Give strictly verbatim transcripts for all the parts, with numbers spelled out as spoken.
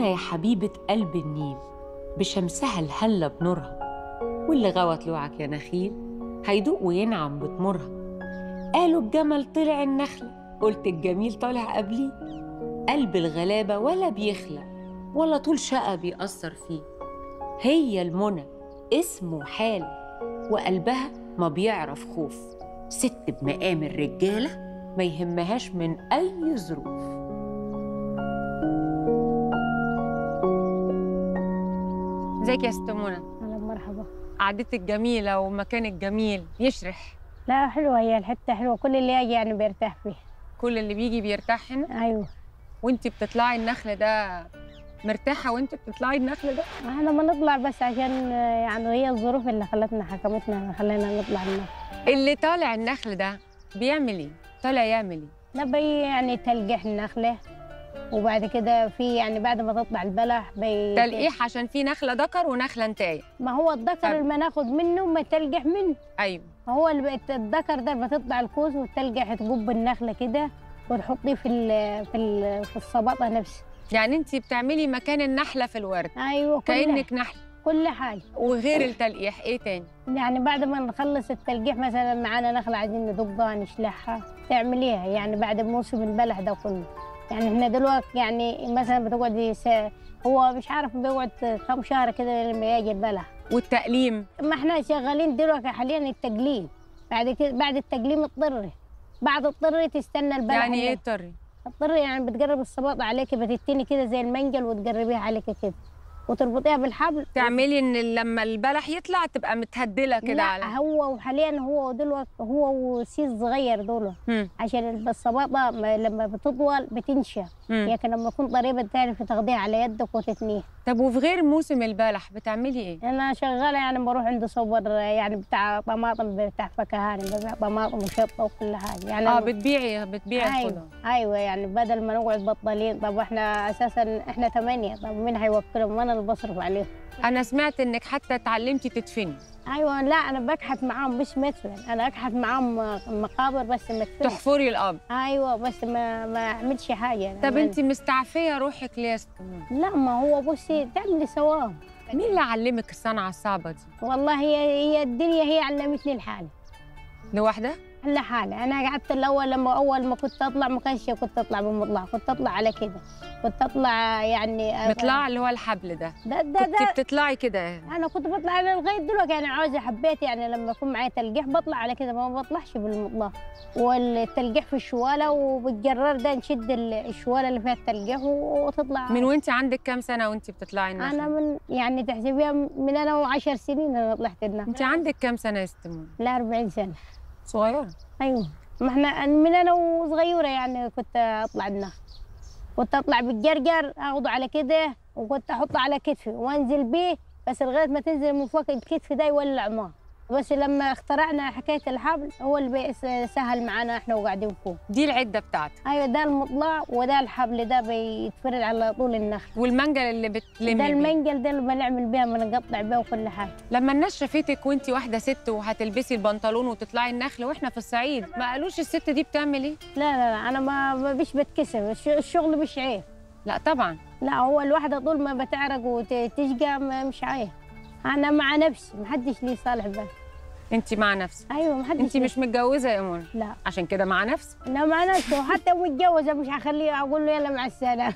منى يا حبيبة قلب النيل، بشمسها الهلة بنورها، واللي غوت لوعك يا نخيل هيدوق وينعم بتمرها. قالوا الجمل طلع النخلة، قلت الجميل طالع قبليه. قلب الغلابة ولا بيخلق ولا طول شقة بيأثر فيه. هي المنى اسم وحال، وقلبها ما بيعرف خوف. ست بمقام الرجالة ما يهمهاش من أي ظروف. ازيك يا ست منى؟ هلا مرحبا. قعدتك جميلة ومكانك جميل يشرح. لا حلوة، هي الحتة حلوة، كل اللي يجي يعني بيرتاح فيه. كل اللي بيجي بيرتاح هنا؟ أيوه. وانتي بتطلعي النخل ده مرتاحة وانتي بتطلعي النخل ده؟ احنا ما نطلع بس عشان يعني هي الظروف اللي خلتنا حكمتنا خلينا نطلع النخل. اللي طالع النخل ده بيعمل ايه؟ طالع يعمل ايه؟ نبي يعني تلقيح النخلة، وبعد كده في يعني بعد ما تطلع البلح بي تلقيح عشان في نخلة ذكر ونخلة انتاية. ما هو الذكر اللي ما ناخد منه ما تلقح منه. ايوه. هو اللي الذكر ده بتطلع الكوز وتلقح تجب النخلة كده وتحطيه في ال في ال في الصباطة نفسها. يعني انتي بتعملي مكان النحلة في الورد. ايوه كأنك نحلة. كل حاجة. وغير التلقيح ايه تاني؟ يعني بعد ما نخلص التلقيح مثلا معانا نخلة عايزين ندقها نشلحها تعمليها يعني بعد موسم البلح ده كله. يعني احنا دلوقتي يعني مثلا بتقعد هو مش عارف بيقعد كم شهر كده لما يجي البلح. والتقليم؟ ما احنا شغالين دلوقتي حاليا التقليم. بعد كده بعد التقليم الطري، بعد الطري تستنى البلح. يعني ايه الطري؟ الطري يعني بتقرب الصباطة عليكي، بتتني كده زي المنجل وتقربيها عليكي كده وتربطيها بالحبل. تعملي ان لما البلح يطلع تبقى متهدله كده على. لا هو وحاليا هو دلوقتي هو وسيس صغير دول عشان الصباطه لما بتطول بتنشف، لكن لما تكون طريبه بتعرفي تاخديها على يدك وتتنيها. طب وفي غير موسم البلح بتعملي ايه؟ انا شغاله يعني بروح عند صور يعني بتاع طماطم بتاع فكهاني، ببيع طماطم وشطه وكل حاجه يعني. اه بتبيعي بتبيعي أيوة. الخضار. ايوه يعني بدل ما نقعد بطالين. طب احنا اساسا احنا ثمانيه، طب مين هيوكلهم وانا اللي بصرف عليهم. انا سمعت انك حتى اتعلمتي تدفني. ايوه. لا انا بكحت معاهم مش مدفن، انا اكحت معاهم مقابر بس مدفن. تحفري القبر. ايوه بس ما ما اعملش حاجه. طب انت مستعفيه روحك ليه يا ست منى؟ لا ما هو بصي تعملي سواه. مين اللي علمك الصنعه الصعبه دي؟ والله هي هي الدنيا هي علمتني الحالة لوحدها؟ لحالي. انا قعدت الاول لما اول ما كنت اطلع ما كانش كنت اطلع بمطلع، كنت اطلع على كده، كنت اطلع يعني مطلع اللي هو الحبل ده. ده ده كنت ده بتطلعي كده؟ انا كنت بطلع على لغايه دلوقتي يعني عاوزه حبيت يعني لما يكون معايا تلقيح بطلع على كده، ما بطلعش بالمطلع. والتلقيح في الشواله وبالجرار ده نشد الشواله اللي فيها التلقيح وتطلع. من وانت عندك كام سنه وانت بتطلعي النخل؟ انا من يعني تحسبيها من انا وعشر سنين انا طلعت النخل. انت عندك كام سنه يا ست منى؟ لا أربعين سنه. صغيره. ايوه ما احنا من انا وصغيره يعني كنت اطلع النخل، كنت اطلع بالجرجر اخده على كده وكنت احطه على كتفي وانزل بيه بس لغايه ما تنزل من فوق الكتف ده يولع نار. بس لما اخترعنا حكايه الحبل هو اللي سهل معانا احنا وقاعدين فوق. دي العده بتاعتك؟ ايوه ده المطلع وده الحبل ده بيتفرد على طول النخل. والمنجل اللي بتلمي ده بيه؟ المنجل ده اللي بنعمل بيها بنقطع بيه وكل حاجه. لما الناس شافتك وانت واحده ست وهتلبسي البنطلون وتطلعي النخل واحنا في الصعيد ما قالوش الست دي بتعمل ايه؟ لا لا لا انا ما ما بيش بتكسب، الشغل مش عيب. لا طبعا. لا هو الواحده طول ما بتعرق وتشقى مش عيب. انا مع نفسي محدش لي صالح بها. انت مع نفسك؟ ايوه محدش. انت مش متجوزه يا منى؟ لا. عشان كده مع نفسك؟ لا مع نفسي، وحتى متجوزه مش هخليه اقول له يلا مع السلامه.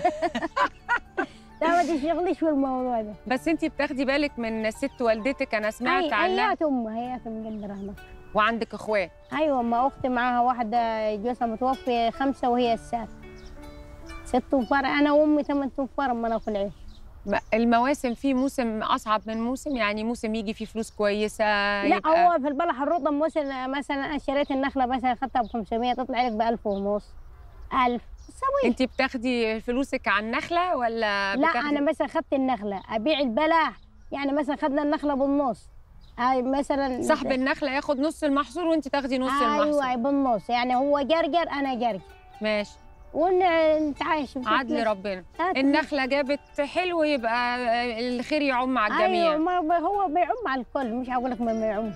لا ما تشغليش في الموضوع ده. بس انت بتاخدي بالك من ست والدتك، انا سمعت عنها. هيات امها هيات ام قدر رحمه. وعندك اخوات؟ ايوه ما اختي معاها واحده جوزها متوفي خمسه وهي السادسه. ست انفار انا وامي ثمان انفار ما ناكل عيش. المواسم في موسم اصعب من موسم، يعني موسم يجي فيه فلوس كويسه. لا يبقى هو في البلح الرطب مثلا مثلا انا اشتريت النخله مثلا اخذتها ب خمسمية تطلع لك ب ألف ونص. ألف سوي. انت بتاخدي فلوسك على النخله ولا لا بتاخدي؟ انا مثلا اخذت النخله ابيع البلح، يعني مثلا اخذنا النخله بالنص. هاي مثلا صاحب النخله ياخد نص المحصول وانت تاخدي نص المحصول. ايوه بالنص، يعني هو جرجر انا جرجر. ماشي. ونتعايش عدل ربنا. النخله جابت حلو يبقى الخير يعم على الجميع. ايوه ما هو بيعم على الكل، مش هقول لك ما يعمش.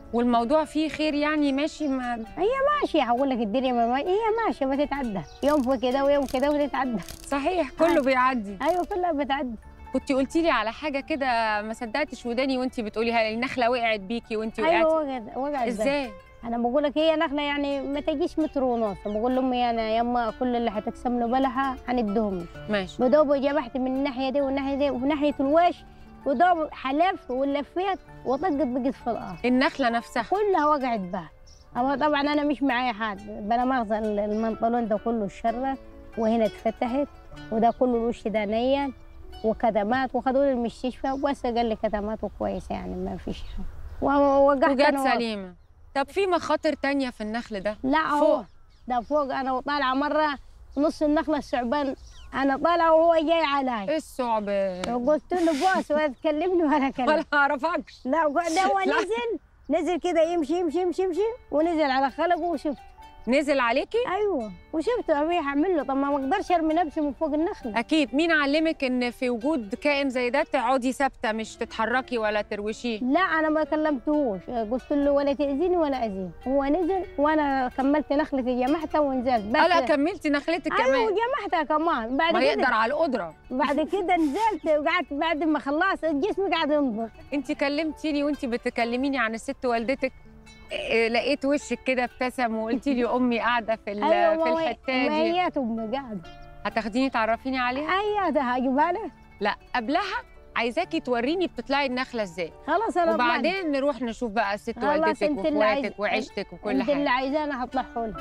والموضوع فيه خير يعني ماشي؟ ما هي ماشيه، هقول لك الدنيا ما ما- هي ماشيه بتتعدى، يوم في كده ويوم كده وتتعدى. صحيح كله بيعدي. ايوه كلها بتعدي. كنتي قلتي لي على حاجه كده ما صدقتش وداني وانتي بتقوليها، النخله وقعت بيكي وانتي وقعتي. ايوه وقعت وقعت ازاي؟ انا بقول لك هي نخله يعني ما تجيش متر ونص، بقول لامي انا يما كل اللي هتقسم له بلحه هندهم. ماشي. بدوب جبحت من الناحيه دي والناحيه دي وفي ناحيه الوش، ودوب حلفت ولفيت وطقت بقت في الارض. النخله نفسها كلها وقعت بها. أما طبعا انا مش معايا حد، بلا مؤاخذه المنطلون ده كله اتشرخ وهنا اتفتحت وده كله الوش ده نيل وكدمات، وخدوني المستشفى وبس قال لي كدمات وكويس يعني ما فيش حاجه. ووقعت وجت أنا سليمه. طب في مخاطر تانية في النخل ده؟ لا فوق. هو ده فوق. انا وطالعه مره نص النخله الثعبان، انا طالعه وهو جاي علي. ايه الثعبان؟ قلت له بوس ولا تكلمني ولا كلمني. ولا اعرفكش. لا ده هو لا. نزل نزل كده يمشي يمشي يمشي يمشي ونزل على خلقه وشفته. نزل عليكي؟ ايوه وشفته ابي هعمل له. طب ما اقدرش ارمي نفسي من فوق النخله. اكيد. مين علمك ان في وجود كائن زي ده تقعدي ثابته مش تتحركي ولا تروشيه؟ لا انا ما كلمتهوش، قلت له ولا تاذيني ولا اذيه. هو نزل وانا كملت نخلتي جمعتها ونزلت بس. لا كملتي نخلتك كمان. ايوه جمعتها كمان. بعد ما كده يقدر على القدره. بعد كده نزلت وقعدت. بعد ما خلصت جسمي قاعد ينضغ. انت كلمتيني وانت بتكلميني عن الست والدتك، إيه، لقيت وشك كده ابتسم وقلتي لي امي قاعده في ال- أيوة في ما هي- الحته ما دي. هي امي قاعده. هتاخديني تعرفيني عليها؟ ايوه هجيبها لك. لا قبلها عايزاكي توريني بتطلعي النخله ازاي، خلاص انا طلعت. وبعدين نروح نشوف بقى ست خلاص والدتك انت اللي عايز- واخواتك وعيشتك وكل انت اللي حاجه. عايزاه انا هطلعه لك.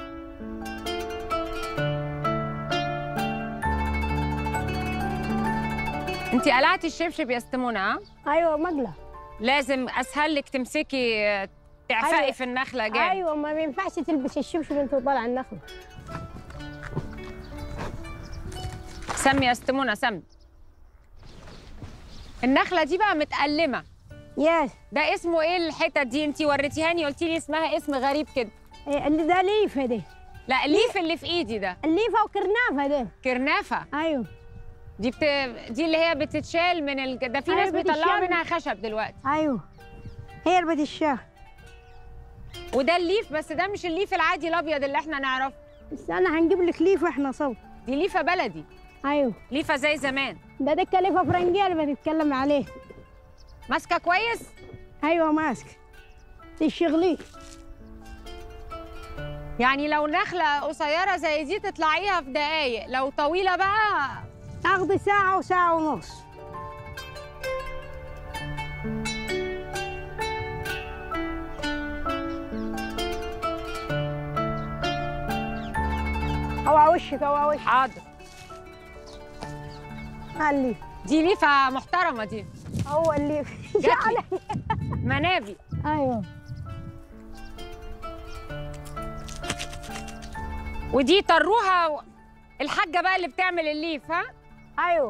انت قلعتي الشبشب يا استمونه؟ ها؟ ايوه مقلة. لازم اسهل لك تمسكي تعفقي أيوة. في النخله جامد. ايوه ما ينفعش تلبس الشبشب وانت طالعه النخله. سمي يا استمونه سمي. النخله دي بقى متألمه. يس. ده اسمه ايه الحتت دي؟ انت وريتيهاني قلتي لي اسمها اسم غريب كده. إيه اللي ده ليفه دي. لا الليف اللي في ايدي ده الليفه وكرنافه دي. كرنافه. ايوه دي بت... دي اللي هي بتتشال من ال... ده في أيوة ناس بيطلعوا بتتشال. منها خشب دلوقتي. ايوه هي اللي بتشاه. وده الليف، بس ده مش الليف العادي الابيض اللي احنا نعرفه. بس انا هنجيب لك ليفه احنا صوت. دي ليفه بلدي. ايوه ليفه زي زمان. ده ديك ليفه فرنجيه اللي بتتكلم عليه. ماسكه كويس. ايوه ماسك تشغليه. يعني لو نخله قصيره زي دي تطلعيها في دقايق، لو طويله بقى تاخدي ساعه وساعه ونص. اوعى وشك اوعى وشك. حاضر. اللي دي ليفه محترمه دي. هو اللي جاتلي. منابي. ايوه ودي طروها الحاجه بقى اللي بتعمل الليف. ها ايوه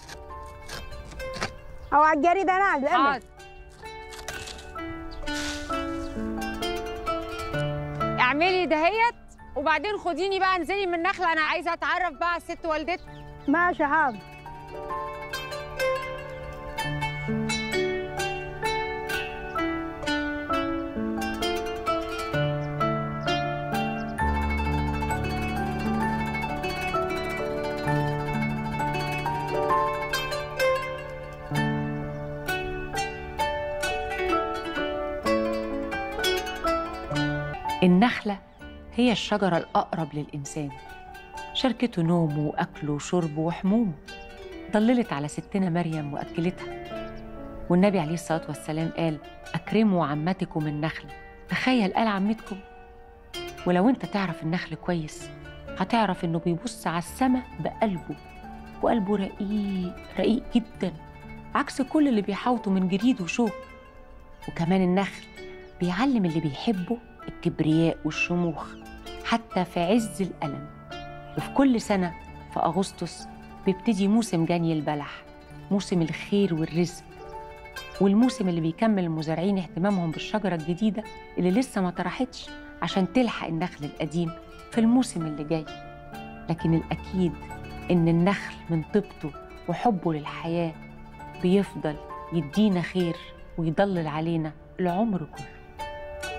او على الجريده نازل. حاضر. اعملي دهيت وبعدين خديني بقى انزلي من النخله، انا عايزه اتعرف بقى على الست والدتك. ماشي حاضر. النخلة هي الشجرة الأقرب للإنسان، شاركته نومه وأكله وشربه وحمومه، ضللت على ستنا مريم وأكلتها. والنبي عليه الصلاة والسلام قال أكرموا عمتكم النخلة. تخيل قال عمتكم. ولو أنت تعرف النخل كويس هتعرف إنه بيبص على السماء بقلبه، وقلبه رقيق رقيق جدا عكس كل اللي بيحاوطه من جريد وشوك. وكمان النخل بيعلم اللي بيحبه الكبرياء والشموخ حتى في عز الألم. وفي كل سنة في أغسطس بيبتدي موسم جني البلح، موسم الخير والرزق، والموسم اللي بيكمل المزارعين اهتمامهم بالشجرة الجديدة اللي لسه ما طرحتش عشان تلحق النخل القديم في الموسم اللي جاي. لكن الأكيد إن النخل من طيبته وحبه للحياة بيفضل يدينا خير ويضلل علينا العمر كله.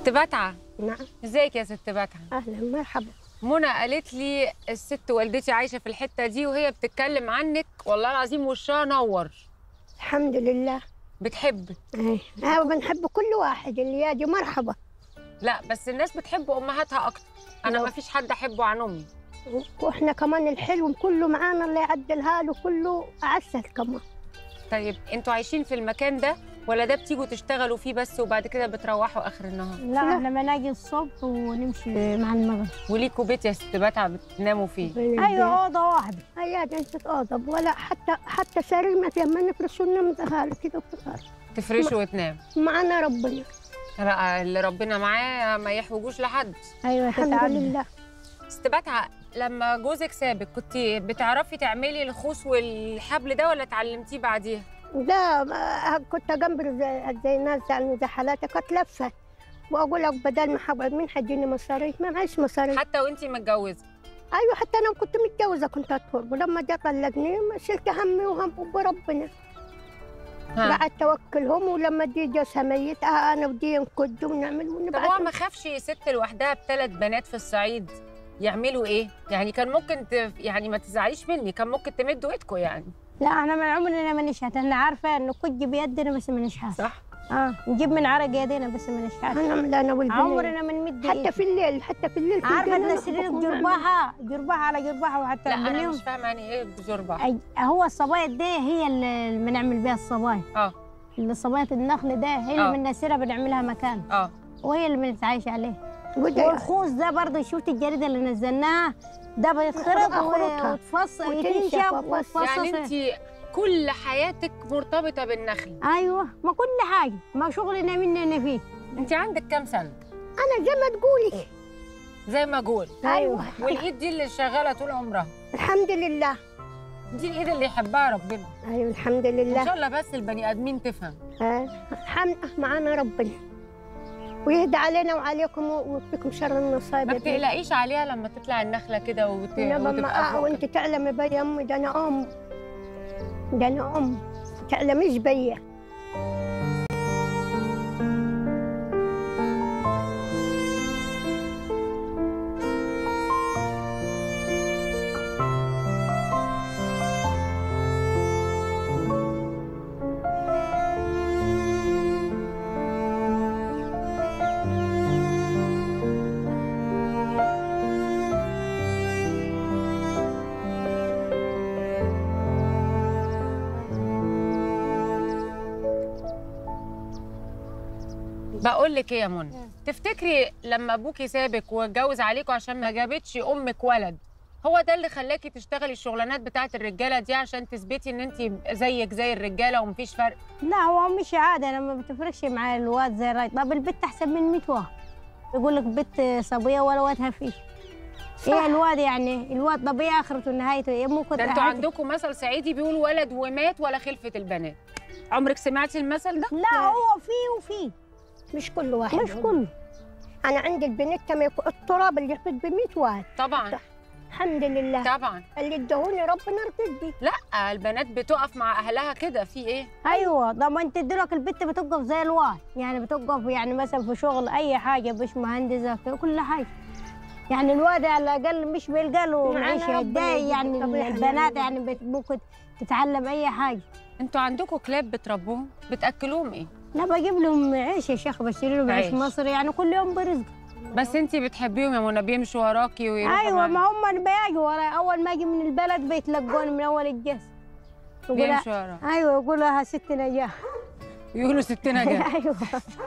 ست بتعه. نعم. ازيك يا ست بتعه؟ اهلا مرحبا. منى قالت لي الست والدتي عايشه في الحته دي وهي بتتكلم عنك والله العظيم وشها نور. الحمد لله. بتحبك. ايه اه بنحب كل واحد اللي يجي مرحبا. لا بس الناس بتحب امهاتها اكتر، انا ما فيش حد احبه عن امي. واحنا كمان الحلو كله معانا اللي يعدلها له كله عسل كمان. طيب انتوا عايشين في المكان ده ولا ده بتيجوا تشتغلوا فيه بس وبعد كده بتروحوا اخر النهار؟ لا احنا بناجي الصبح ونمشي مع المغرب. وليكوا بيت يا ست بتعه بتناموا فيه؟ ايوه اوضه واحده. هي بنت اوضه ولا حتى حتى سرير لما نفرشوا ننام كده تفرشوا وتنام. معانا ربنا. لا اللي ربنا معاه ما يحوجوش لحد. ايوه الحمد لله. ست بتعه لما جوزك سابك كنت بتعرفي تعملي الخوص والحبل ده ولا اتعلمتيه بعديها؟ لا كنت اجنبر زي, زي الناس يعني زي حالاتي كنت لفه واقول لك بدل ما هقعد مين هيديني مصاريف؟ ما معيش مصاريف. حتى وانتي متجوزه؟ ايوه حتى انا كنت متجوزه كنت اطهر ولما جه طلقني شلت همي وهم بربنا. قعدت اوكلهم ولما دي جوزها ميت اه انا ودي نكد ونعمل ونبعت. طب هو ما خافش ست لوحدها بثلاث بنات في الصعيد يعملوا ايه؟ يعني كان ممكن ت... يعني ما تزعليش مني، كان ممكن تمدوا ايدكم يعني. لا احنا من عمرنا ما نشهد، احنا عارفه انه كج بيدنا بس ما نشهد. صح؟ اه نجيب من عرق يدينا بس ما نشهد. انا انا والبنات عمرنا ما نمد حتى في الليل حتى في الليل عارفه ان السرير جرباها جرباها على جرباها وحتى لا انا مش فاهمه يعني ايه جربه. هو الصبايط دي هي اللي بنعمل بيها الصبايط. اه الصبايط النخل ده هي اللي بنسيرها بنعملها مكان. اه وهي اللي بنتعايش عليه. والخوص ده برضه شفت الجريده اللي نزلناها ده بيتخرط ويتفصل ويتنشف ويتفصص. يعني انت كل حياتك مرتبطه بالنخل؟ ايوه ما كل حاجه ما شغلنا مننا فيه. انت عندك كام سنه؟ انا زي ما تقولي زي ما اقول. ايوه والايد دي اللي شغاله طول عمرها؟ الحمد لله. دي الايد اللي يحبها ربنا. ايوه الحمد لله. ان شاء الله بس البني ادمين تفهم. اه الحمد معانا ربنا ويهدى علينا وعليكم ويكفيكم شر النصائب. ما بتقلقيش عليها لما تطلع النخله كده وت... وتبقى فوق؟ وانت تعلمي بيا امي ده انا ام ده انا ام تعلميش بيا. بقول لك ايه يا منى، تفتكري لما ابوكي سابك واتجوز عليكوا عشان ما جابتش امك ولد هو ده اللي خلاكي تشتغلي الشغلانات بتاعه الرجاله دي عشان تثبتي ان انت زيك زي الرجاله ومفيش فرق؟ لا هو مش عاده، انا ما بتفرقش مع الواد زي الراجل. طب البت احسن من مية واحد يقول لك بنت صبيه ولا وادها فيه. ايه الواد يعني الواد طبيعي اخرته نهايته ايه؟ ممكن ده انتوا عندكم مثل صعيدي بيقول ولد ومات ولا خلفه البنات. عمرك سمعتي المثل ده؟ لا هو فيه وفيه مش كل واحد. مش كله. انا عندي البنت تم التراب اللي يحط ب مية واحد. طبعا الحمد لله. طبعا اللي ادهوني ربنا رضي. لا البنات بتقف مع اهلها كده في ايه؟ ايوه طب ما انت دلوقتي البنت بتقف زي الواد، يعني بتقف يعني مثلا في شغل اي حاجه مش مهندسه في كل حاجه. يعني الواد على الاقل مش بيلقى له معيشه يتضايق، يعني البنات يعني ممكن تتعلم اي حاجه. انتوا عندكم كلاب بتربوهم؟ بتاكلوهم ايه؟ لا بجيب لهم عيش يا شيخ، بشتري لهم عيش مصري يعني كل يوم برزق. بس انت بتحبيهم يا منى، بيمشوا وراكي ويروحوا ايوه معاكي. ما هم بيجوا ورايا، اول ما اجي من البلد بيتلقوني من اول الجس. بيمشوا وراك؟ ايوه يقولوا لها ست نجاح. يقولوا ست نجاح. ايوه.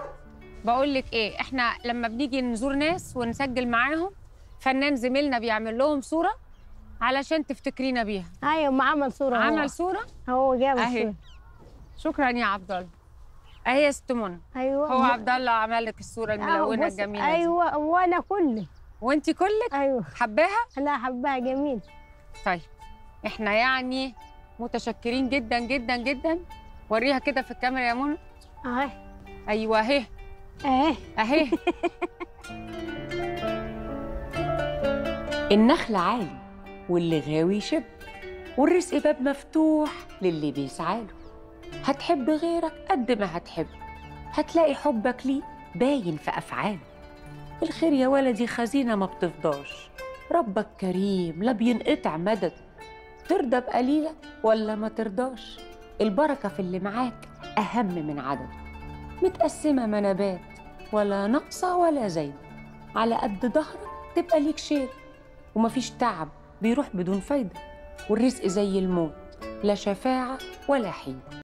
بقول لك ايه، احنا لما بنيجي نزور ناس ونسجل معاهم فنان زميلنا بيعمل لهم صوره علشان تفتكرينا بيها. ايوه ما عمل صوره. عمل هو. صوره؟ هو جاب الصوره. شكرا يا عبد الله. اهي يا ست منى. ايوه هو عبد الله عمل لك الصوره الملونه الجميله دي. ايوه وانا كلي. وانت كلك؟ ايوه. حباها؟ لا حباها جميل. طيب احنا يعني متشكرين جدا جدا جدا. وريها كده في الكاميرا يا منى. اهي. ايوه اهي. اهي. اهي. النخل عالي واللي غاوي يشب، والرزق باب مفتوح للي بيسعاله. هتحب غيرك قد ما هتحب، هتلاقي حبك ليه باين في أفعاله. الخير يا ولدي خزينة ما بتفضاش، ربك كريم لا بينقطع مدد، ترضى بقليلة ولا ما ترضاش، البركة في اللي معاك أهم من عدد، متقسمة منابات ولا ناقصة ولا زايدة، على قد ظهرك تبقى ليك شيل، ومفيش تعب بيروح بدون فايدة، والرزق زي الموت لا شفاعة ولا حيل.